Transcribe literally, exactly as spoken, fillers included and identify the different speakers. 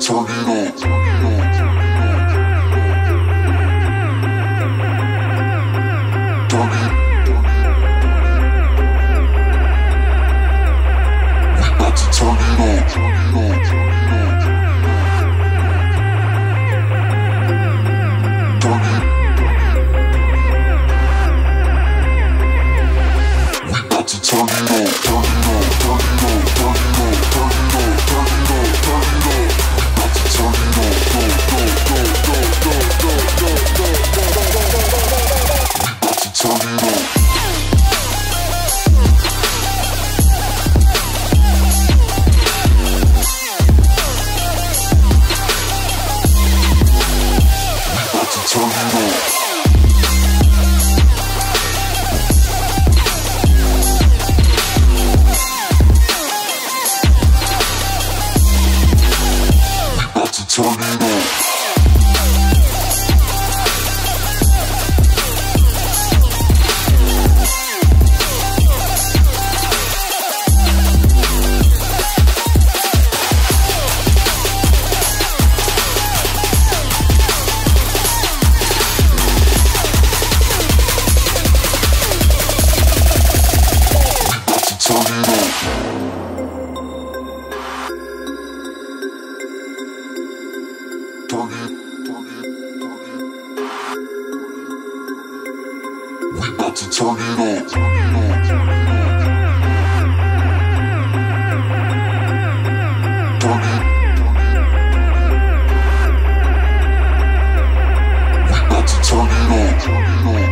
Speaker 1: turn it on. Turn it. We about to turn it on. Turn it. We about to turn it on. Turn it on. Turn it on. Turn it on. Turn it on. Turn it on. Turn it on. We about to turn it on. Go, go, go, go, go, go, go, go, go, go, go, go. We about to turn it on. Turn it on. We about to turn it on. Turn it on. Turn it, turn it, turn it. We about to turn it on. Turn it on. Turn it, turn it. We about to turn it on. Turn it on.